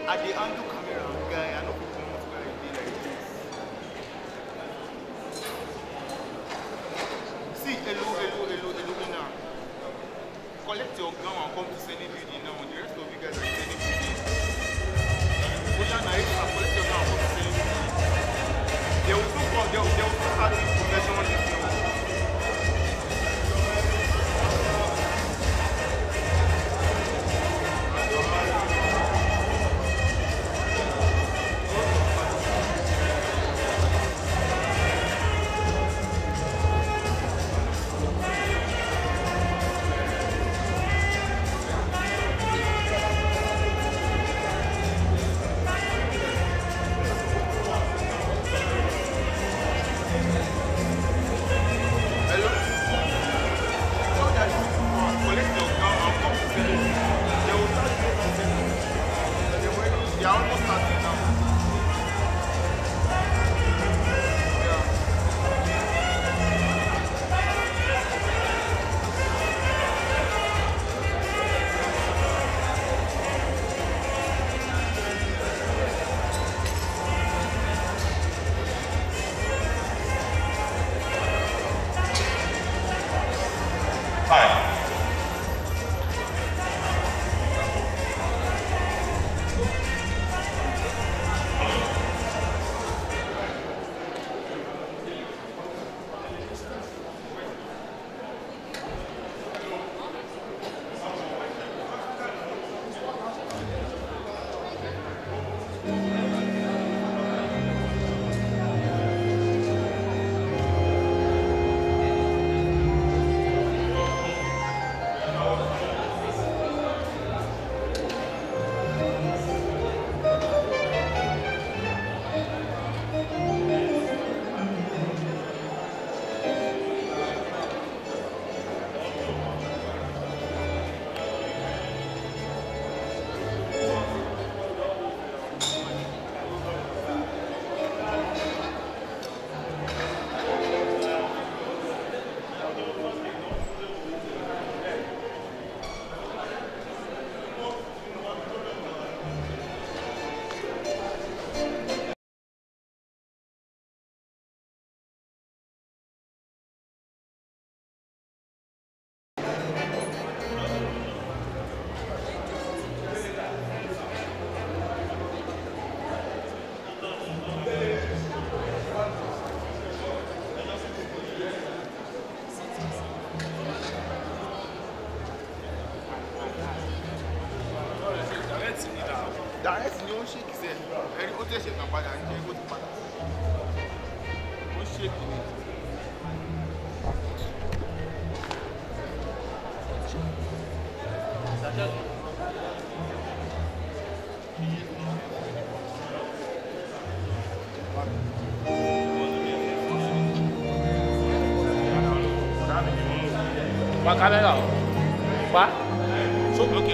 At the angle camera, guy, I know people want to like be like this. See, hello now. Collect your gun and come to Senate building now. The rest of you guys are in Senate building. Collect your gun and come to Senate building. They will still start with possession on this now. Direct ni ó ń ṣèkì sẹ́ ẹni ó tẹ̀sẹ̀ kan padà ní ẹgbẹ́ tó padà ó ṣèkì ni. Pa caméra. Pa. Ok.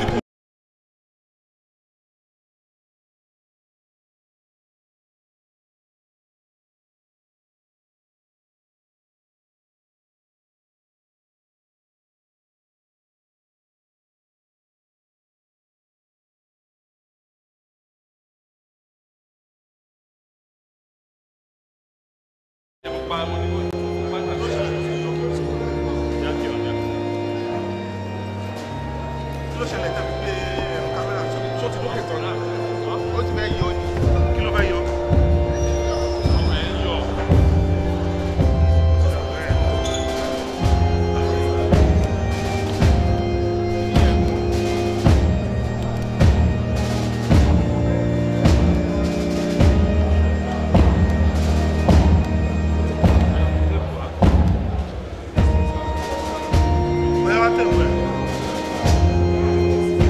Ló ṣẹlẹ̀ tẹ́lẹ̀ pé kámẹ́rà tó ti lókè tán náà ó ti fẹ́ yọ ni kí ló fẹ́ yọ. Bóyá wá tẹ̀ wẹ̀.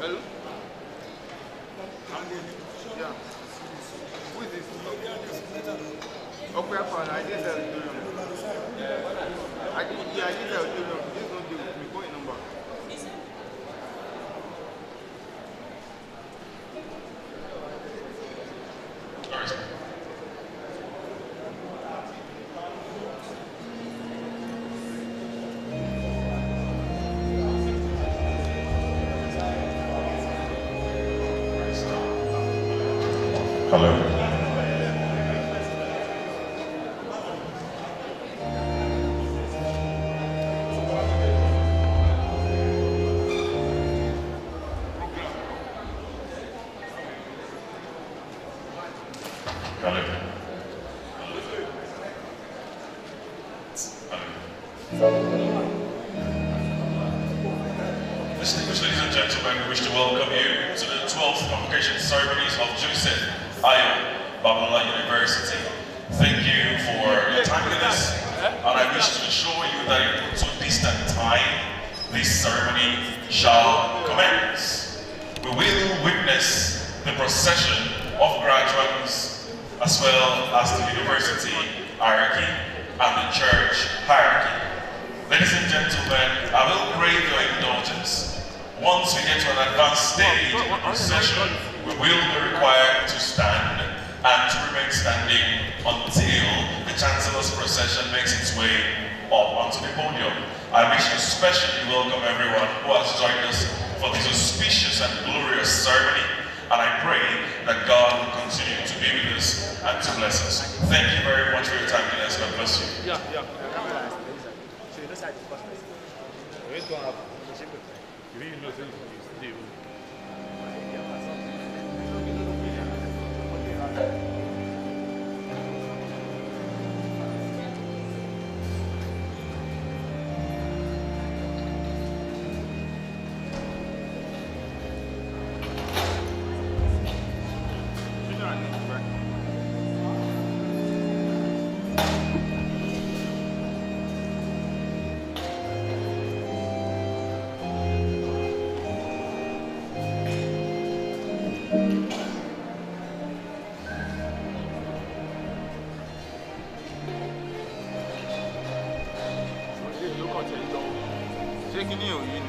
Hello? Yeah. Who is this? Okay, fine. I did tell you. I did tell you. Please don't deal with me. Call your number. Hello. Distinguished ladies and gentlemen, we wish to welcome you to the 12th convocation ceremonies of Joseph Ayo, Babylon University. Thank you for your timeliness, and I wish to assure you that in no too distant time, this ceremony shall commence. We will witness the procession of graduates as well as the university hierarchy and the church hierarchy. Ladies and gentlemen, I will crave your indulgence. Once we get to an advanced stage in the procession, we will be required to stand and to remain standing until the Chancellor's procession makes its way up onto the podium. I wish to especially welcome everyone who has joined us for this auspicious and glorious ceremony, and I pray that God will continue to be with us and to bless us. Thank you very much for your time, and God bless you. Taking you in.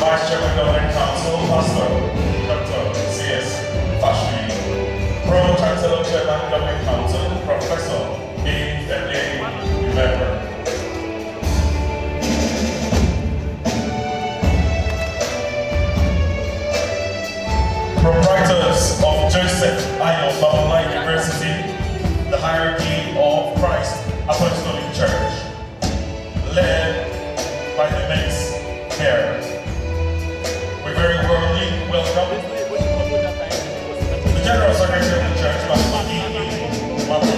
Vice Chairman Governing Council, Pastor Dr. C.S. Fashri, Pro-Chancellor Chairman Governing Council, Professor A.M.A. November. Proprietors of Joseph Ayo Babala University, the Hierarchy of Christ Apostolic Church, led by the next mayor. We very warmly welcome the General Secretary of the Church, Pastor E.E. Mabu,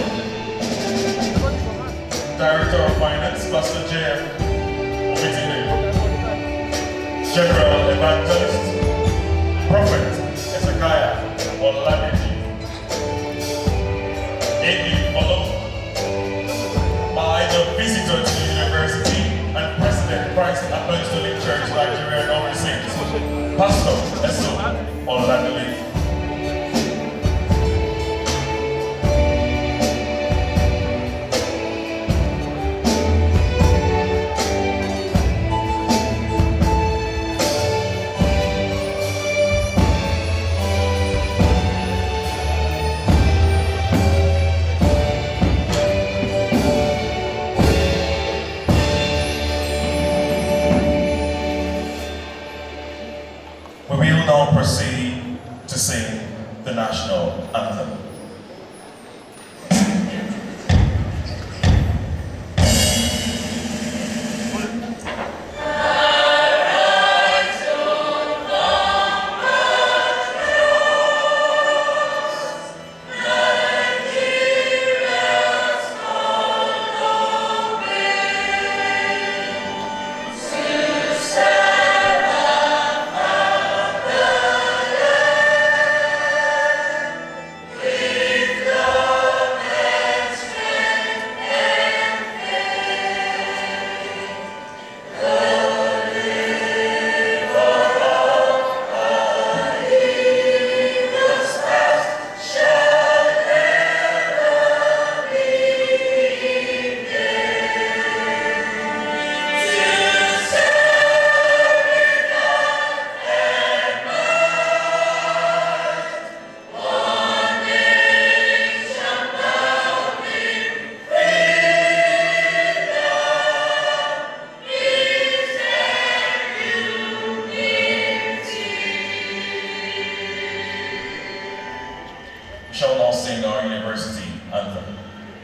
Director of Finance, Pastor J.M. Omitile, General Evangelist, Prophet Ezekiah Oladiji, ably followed by the visitor to the university and President Christ Apostolic Church Nigeria overseas, Pastor Eso Oladile. Proceed to sing the national anthem. Shall now sing our university anthem.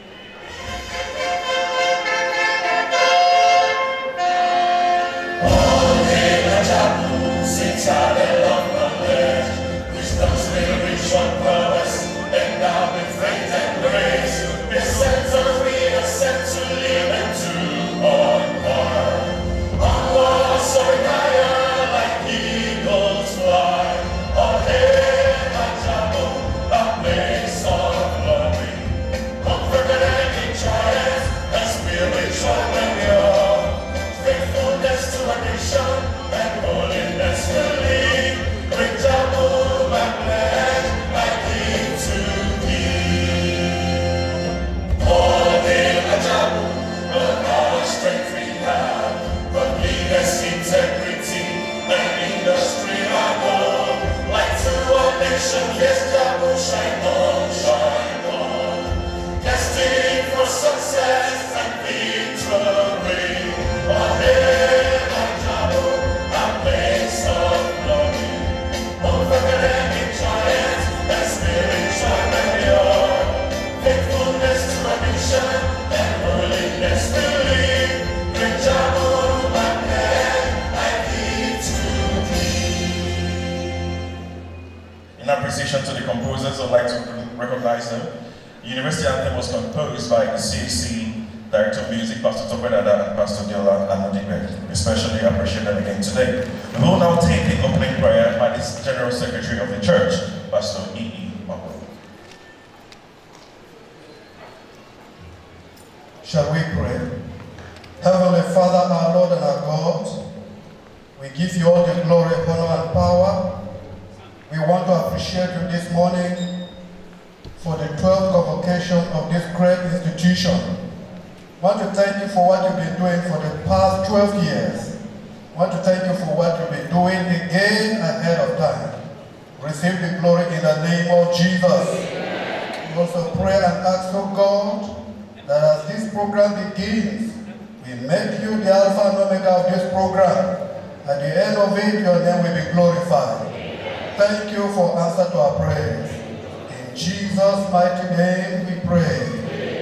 All hail the JABU, citadel of knowledge, wisdom's rich on purpose, endowed with faith and grace. This center we are set to live and to conquer. Onward, soaring higher like eagles fly. All hail the JABU, a place of glory. Comforted and in triumph, and spiritual manure. Faithfulness to a nation, and holiness will lead. Bring JABU back land, like king to king. All hail the JABU, the power, strength we have. Godliness, integrity, and industry are known. Like to our nation, yes, JABU, shine on, shine on. Destined for success and victory. All hail the JABU, a place of glory. Unforgotten in triumph and spiritual manure. Faithfulness to a mission and holiness will lead. Bring JABU back there, I give to thee. In appreciation to the composers, I'd like to recognize them. The university anthem was composed by the CAC Director of Music, Pastor Topedada and Pastor Diola Amodibe. Especially appreciate them again today. We will now take the opening prayer by the General Secretary of the Church, Pastor E.E. Mabu. Shall we pray? Heavenly Father, our Lord and our God, we give you all the glory, honor, and power. We want to appreciate you this morning for the 12th convocation of this great institution. I want to thank you for what you've been doing for the past 12 years. I want to thank you for what you've been doing time. Receive the glory in the name of Jesus. We also pray and ask, oh God, that as this program begins, we make you the Alpha and Omega of this program. At the end of it, your name will be glorified. Thank you for answer to our prayers. In Jesus' mighty name we pray.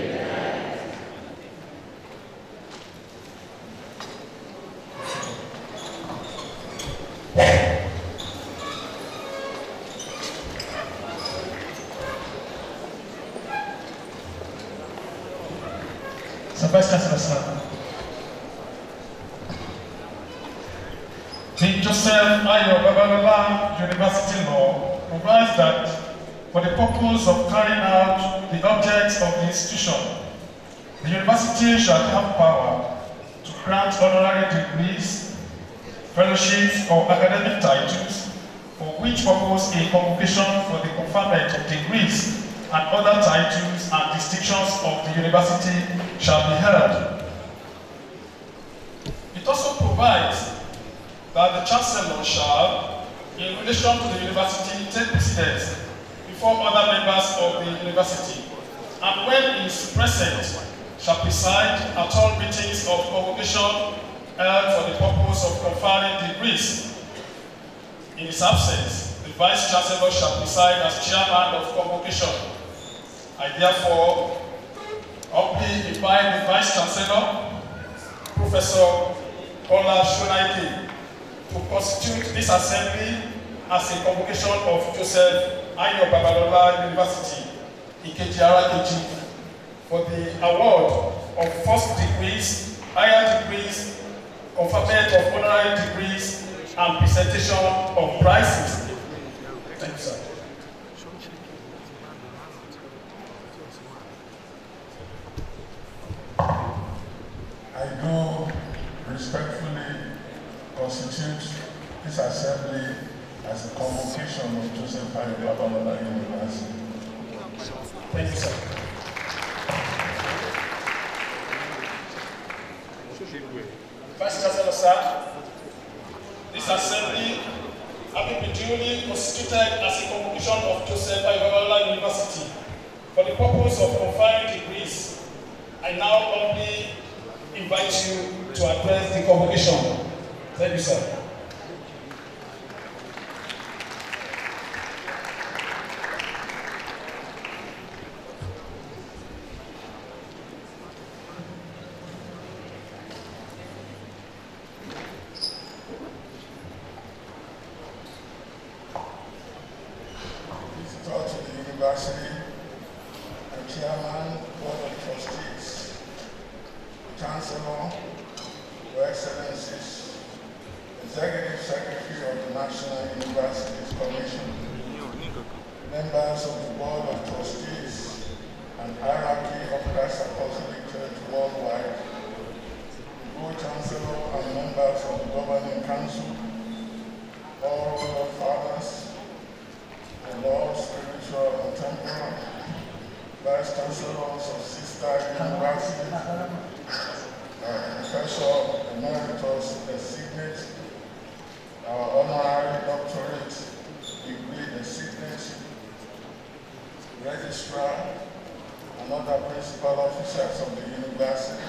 The Joseph Ayo Babalola University law provides that for the purpose of carrying out the objects of the institution, the university shall have power to grant honorary degrees, fellowships, or academic titles, for which purpose a convocation for the conferment of degrees and other titles and distinctions of the university shall be held. It also provides that the Chancellor shall, in relation to the university, take precedence before other members of the university, and when he is present, shall preside at all meetings of convocation held for the purpose of conferring degrees. In his absence, the Vice Chancellor shall preside as chairman of convocation. I therefore humbly invite the Vice Chancellor, Professor Kola Shonaike, to constitute this assembly as a convocation of Joseph Ayo Babalola University, Ikejiara Keji, for the award of first degrees, higher degrees, conferment of honorary degrees, and presentation of prizes. Thank you, sir. I do respectfully constitute this assembly as a convocation of Joseph Ayo Babalola University. Thank you, sir. Vice Chancellor, sir, this assembly, having been duly constituted as a convocation of Joseph Ayo Babalola University for the purpose of conferring degrees, I now humbly invite you to address the convocation. Thank you, sir. Visitor to the university, and Chairman, Board of Trustees, Chancellor, Your Excellencies, Executive Secretary of the National Universities Commission, members of the Board of Trustees and hierarchy of Christ Apostolic Church worldwide, Pro-Chancellor and members of the Governing Council, all Lord Fathers, and all spiritual and temporal, Vice Chancellors of Sister Universities, Professor Emeritus Designate, our honorary doctorate degree Designate, Registrar, and other principal officers of the university,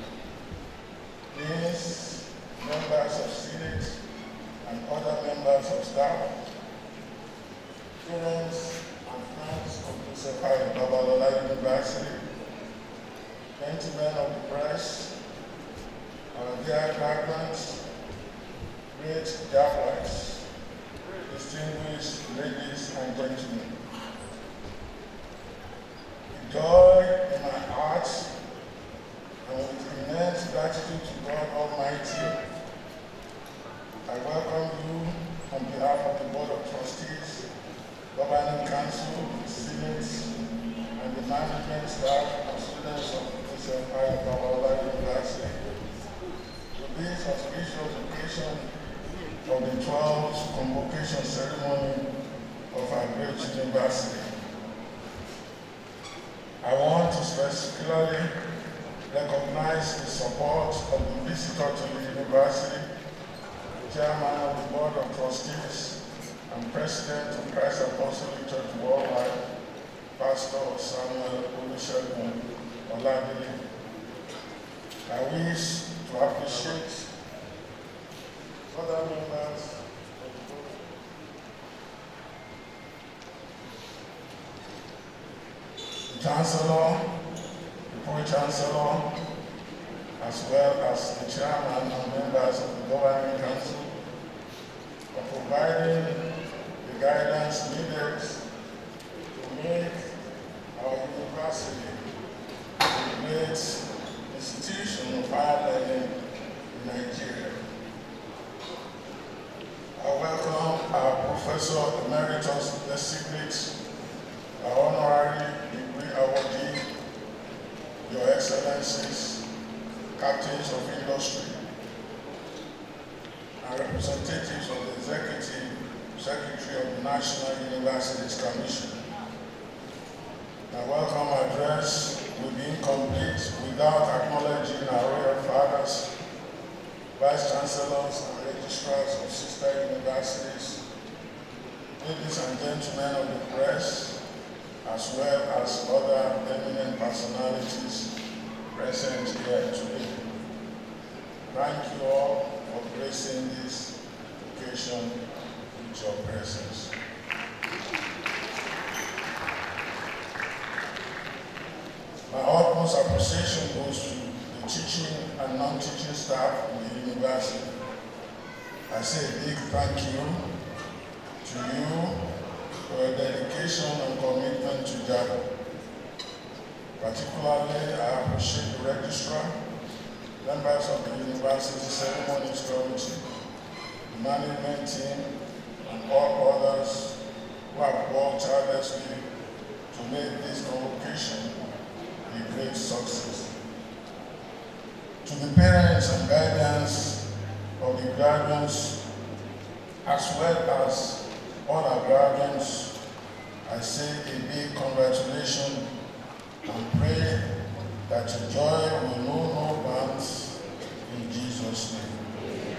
deans, members of Senate, and other members of staff, students and friends of Joseph Ayo Babalola University, gentlemen of the press, our dear graduates, great JABUites, distinguished ladies and gentlemen. With joy in my heart and with immense gratitude to God Almighty, I welcome you on behalf of the Board of Trustees, Governing Council, Senate, and the management staff and students of Joseph Ayo Babalola University to this auspicious occasion of the 12th convocation ceremony of our great university. I want to specifically recognize the support of the visitor to the university, Chairman of the Board of Trustees, and President of Christ Apostolic Church Worldwide, Pastor Samuel Olusegun Oladele. I wish to appreciate other members the Chancellor, the Pro-Chancellor, as well as the Chairman and members of the Governing Council for providing the guidance needed to make our university a great institution of higher learning in Nigeria. I welcome our Professor Emeritus Designate, our honorary degree awardee, Your Excellencies, Captains of Industry, and representatives of the Executive Secretary of the National Universities Commission. My welcome address will be incomplete without acknowledging our royal fathers, vice chancellors and registrars of sister universities, ladies and gentlemen of the press, as well as other eminent personalities present here today. Thank you all for gracing this occasion with your presence. My utmost appreciation goes to the teaching and non-teaching staff in the university. I say a big thank you to you for your dedication and commitment to JABU. Particularly, I appreciate the registrar, members of the university ceremonies committee, the management team, and all others who have worked tirelessly to make this convocation a great success. To the parents and guardians of the graduates, as well as all our guardians, I say a big congratulations and pray that your joy will know no bounds in Jesus' name.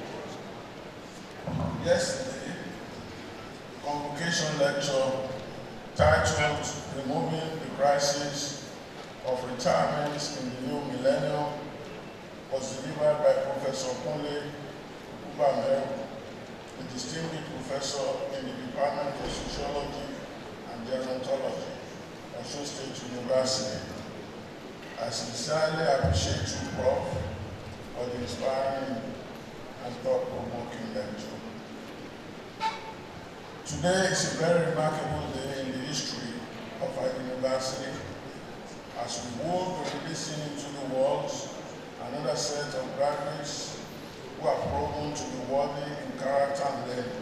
Yesterday, convocation lecture titled Removing the Crisis of Retirement in the New Millennium was delivered by Professor Kunle Ubameru, a distinguished professor in the Department of Sociology and Gerontology at Osun State University. I sincerely appreciate you, Prof, for the inspiring and thought-provoking lecture. Today is a very remarkable day in the history of our university, as we will be releasing into the world another set of graduates who are proven to be worthy in character and learning.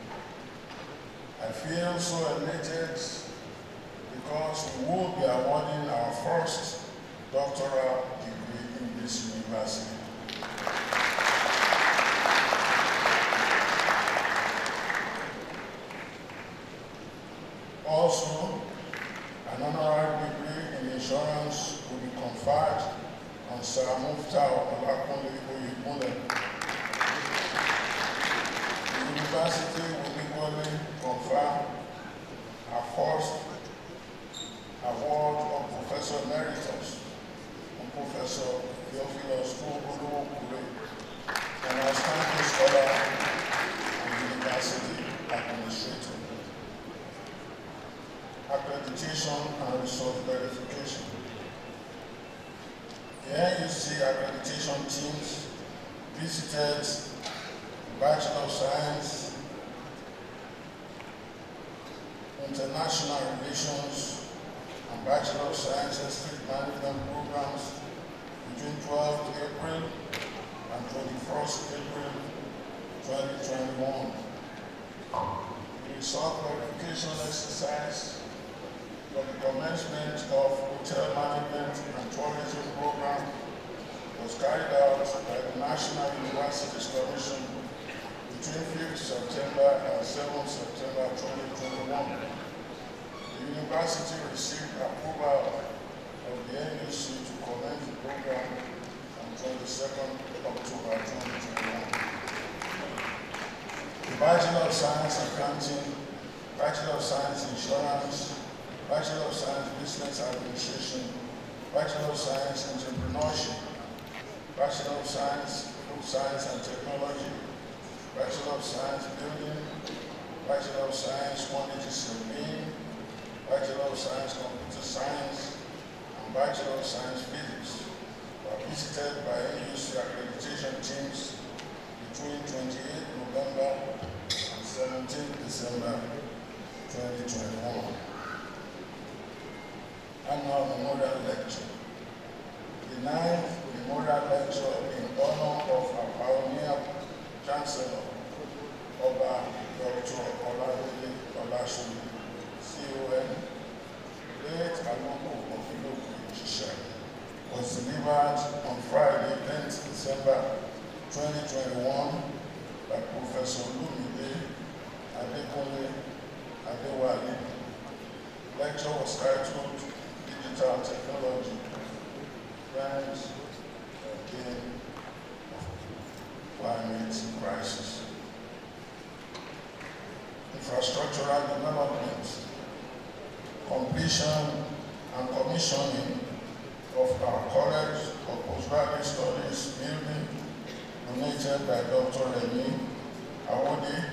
I feel so elated because we will be awarding our first doctoral degree in this university. Also, an honorary degree in insurance will be conferred on Sir Muftau Olakunle Oyebunle. The university will equally confer our first award of Professor Emeritus on Professor Theophilus Oluwokure, an outstanding scholar and university administrator. Accreditation and resource verification. Here you see accreditation teams visited Bachelor of Science, International Relations, and Bachelor of Sciences Street Management programs between 12th April and 21st April 2021. The resource verification exercise for the commencement of Hotel Management and Tourism Program was carried out by the National Universities Commission between 5th September and 7th September 2021. The university received approval of the NUC to commence the program on 22nd October 2021. Bachelor of Science Accounting, Bachelor of Science Insurance, Bachelor of Science Business Administration, Bachelor of Science Entrepreneurship, Bachelor of Science Food Science and Technology, Bachelor of Science Building, Bachelor of Science Quantity Surveying, Bachelor of Science Computer Science, and Bachelor of Science Physics were visited by NUC accreditation teams between 28 November and 17 December 2021. Annual Memorial Lecture. The 9th Memorial Lecture in honor of our pioneer Chancellor, Oba Dr. Oladele Olasolu, CON, late Aloko Ofiloku Jisha, was delivered on Friday, 10th December 2021 by Professor Lumide Adekunle Adewale. Lecture was titled Digital Technology, Trends in Climate Crisis. Infrastructural development, completion and commissioning of our College of Postgraduate Studies building donated by Dr. Remy Awode,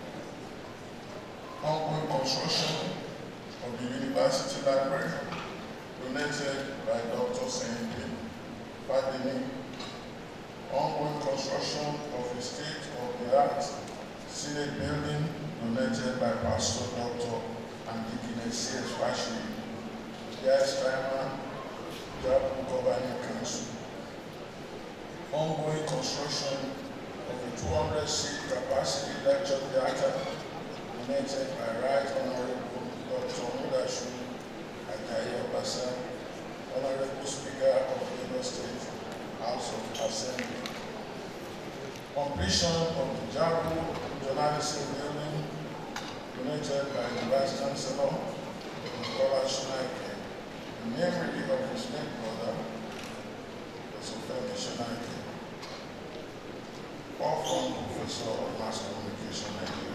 ongoing construction of the University Library donated by Dr. Sendi Fadini, ongoing construction of the state-of-the-art Senate building donated by Pastor Dr. and Deaconess C.S. Fashi, Yes Timer, JABU Governing Council, ongoing construction of the 200-seat capacity lecture theater donated by Right Honorable Dr. Mudashu Ajayi Obasa, Honorable Speaker of Lagos State House of Assembly. Completion of the JABU Journalism building donated by the Vice Chancellor, Nicola Shunaike, in memory of his late brother, Professor Shunaike, or from Professor of Mass Communication Nigeria.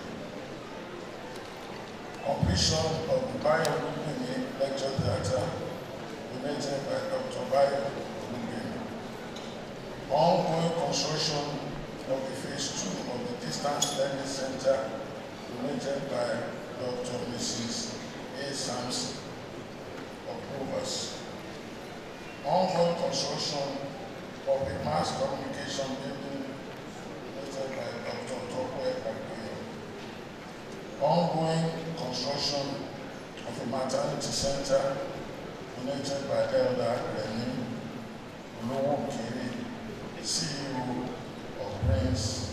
Completion of the Bio-Lubini Lecture Theatre donated by Dr. Bio-Lubini. Ongoing construction of the Phase 2 of the Distance Learning Center donated by Dr. Mrs. A. Sampson of Rovers. Ongoing construction of the Mass Communication building donated by Dr. Tokwe Agbeyo. Ongoing construction of the Maternity Center donated by Elder Remy Olowo Kiri, CEO of Prince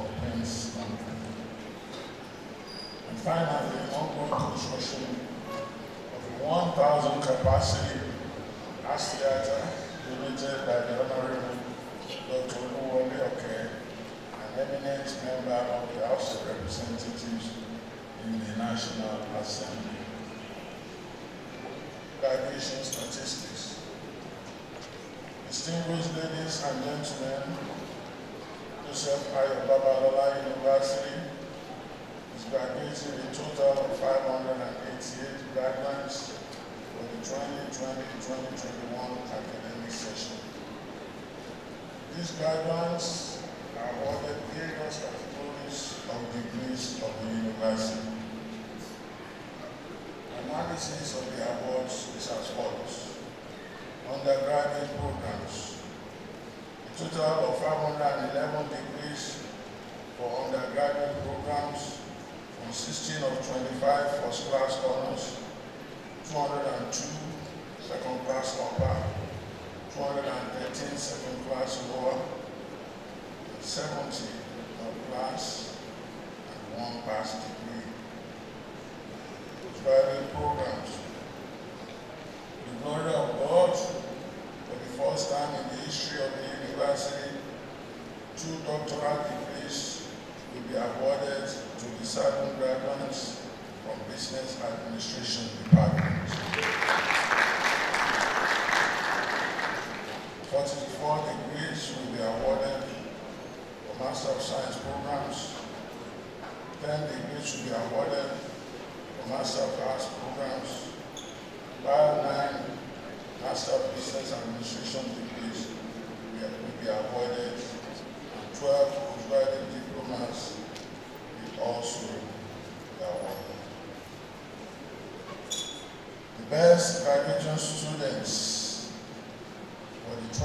and finally, ongoing construction of a 1,000 capacity arts theater donated by the Honorable Dr. Oluwole Oke, an eminent member of the House of Representatives in the National Assembly. Graduation statistics. Distinguished ladies and gentlemen, Joseph Ayo Babalola University is graduating a total of 588 graduates for the 2020-2021 academic session. These graduates are awarded various categories of degrees of the university. Analysis of the awards is as follows. Undergraduate programs. A total of 511 degrees for undergraduate programs consisting of 25 first-class honors, 202 second-class upper, 213 second-class lower, 70 third-class, and 1 pass degree. Postgraduate programs. The glory of God, for the first time in the history of the university, 2 doctoral degrees will be awarded to the certain graduates from Business Administration Department. 44 degrees will be awarded for Master of Science programs, 10 degrees should be awarded for Master of Arts programs, while 9 Master of Business Administration degrees will be awarded, and 12 postgraduate diplomas will also be awarded. The best graduation students for the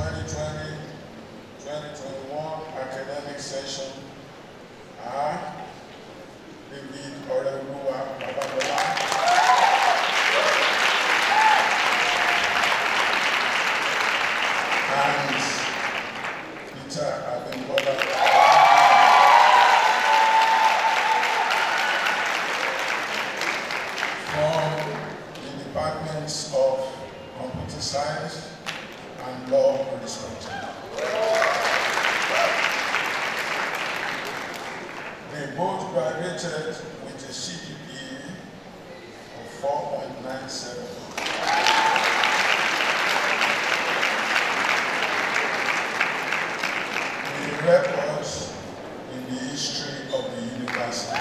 2020-2021 academic session are David Oreluwa Babadola, and Peter Abimbola. From the departments of Computer Science and Law, respectively. They both graduated with a CGPA of 4.97. The records in the history of the university.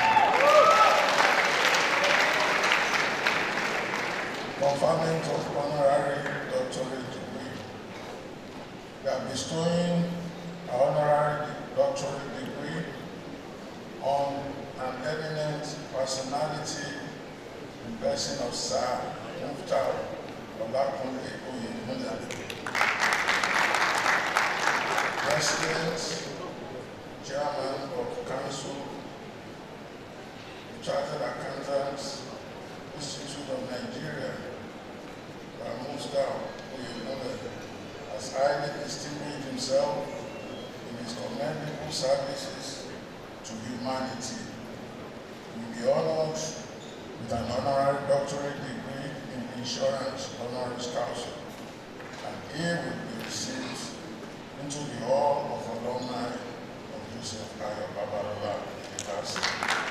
Conferment of honorary doctorate degree. They are bestowing an honorary doctorate degree on an eminent personality in person of Sir Muftar Olakunle Oyemula, President, Chairman of Council, Chartered Accountants Institute of Nigeria, Muftar Oyemula, has highly distinguished himself in his commendable services to humanity. He will be honored with an honorary doctorate degree in insurance honoris causa, and he will be received into the Hall of Alumni of Joseph Ayo Babalola University.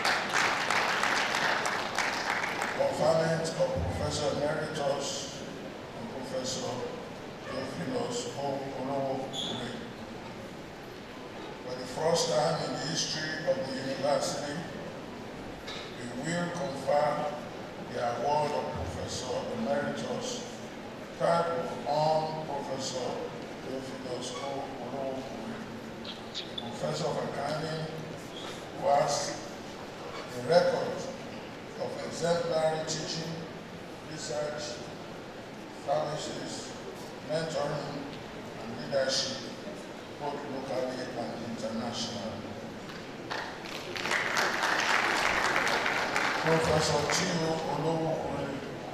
Conferment of Professor Emeritus and Professor Theophilus Olowo-Kure. For the first time in the history of the university, we will confer the award of Professor Emeritus titled on Professor Theophilus Olowo-Kure, a professor of accounting who has a record of exemplary teaching, research, services, mentoring, and leadership, both locally and internationally. Professor Chio Olowo-Kure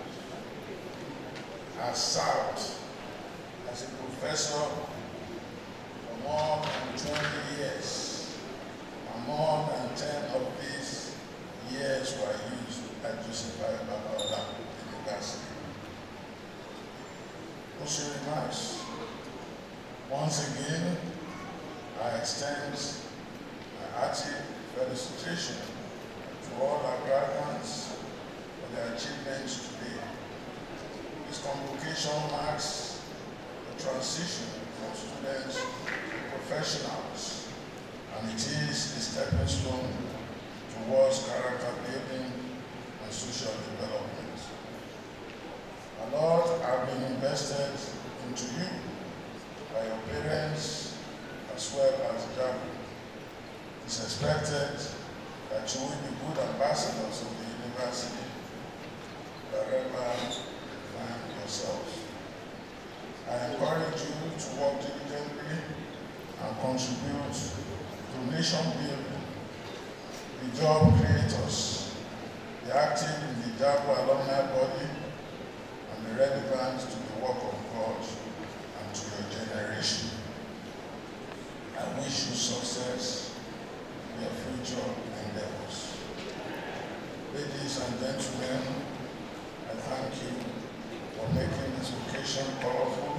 has served as a professor for more than 20 years, and more than 10 of these years were used at Joseph Ayo Babalola University. Also remarks, once again, I extend my hearty felicitation to all our graduates for their achievements today. This convocation marks the transition from students to professionals, and it is a stepping stone towards character building and social development. A lot have been invested into you by your parents as well as JABU. It is expected that you will be good ambassadors of the university wherever you find yourselves. I encourage you to work diligently and contribute to nation building, the job creators, be active in the JABU alumni body, and be relevant to the work of God and to your generation. I wish you success in your future endeavors. Ladies and gentlemen, I thank you for making this occasion powerful